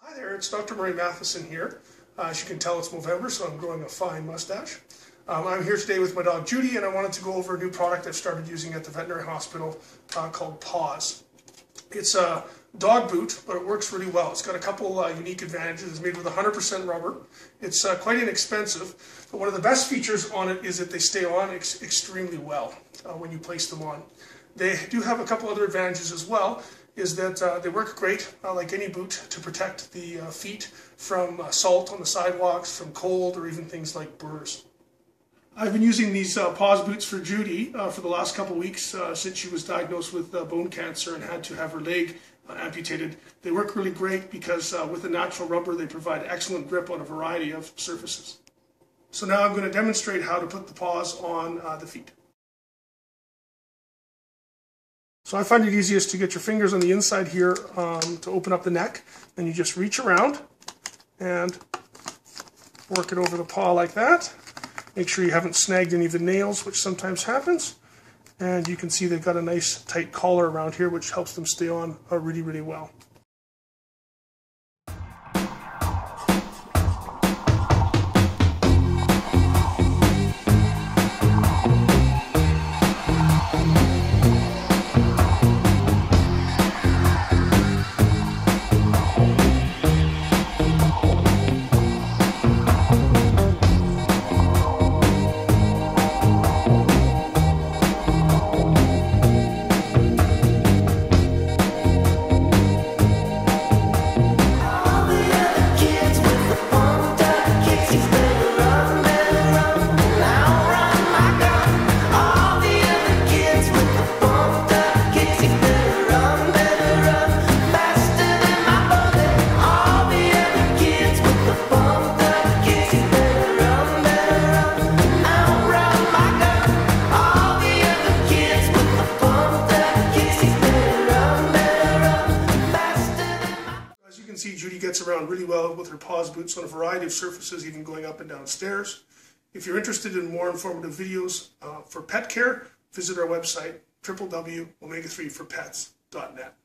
Hi there, it's Dr. Murray Matheson here. As you can tell, it's Movember, so I'm growing a fine mustache. I'm here today with my dog Judy, and I wanted to go over a new product I've started using at the veterinary hospital called Paws. It's a dog boot, but it works really well. It's got a couple unique advantages. It's made with 100% rubber. It's quite inexpensive, but one of the best features on it is that they stay on extremely well when you place them on. They do have a couple other advantages as well, is that they work great, like any boot, to protect the feet from salt on the sidewalks, from cold, or even things like burrs. I've been using these Paws boots for Judy for the last couple weeks since she was diagnosed with bone cancer and had to have her leg amputated. They work really great because with the natural rubber they provide excellent grip on a variety of surfaces. So now I'm going to demonstrate how to put the paws on the feet. So I find it easiest to get your fingers on the inside here to open up the neck. Then you just reach around and work it over the paw like that. Make sure you haven't snagged any of the nails, which sometimes happens. And you can see they've got a nice tight collar around here, which helps them stay on really, really well. See, Judy gets around really well with her Paws boots on a variety of surfaces, even going up and down stairs. If you're interested in more informative videos for pet care, visit our website, www.omega3forpets.net.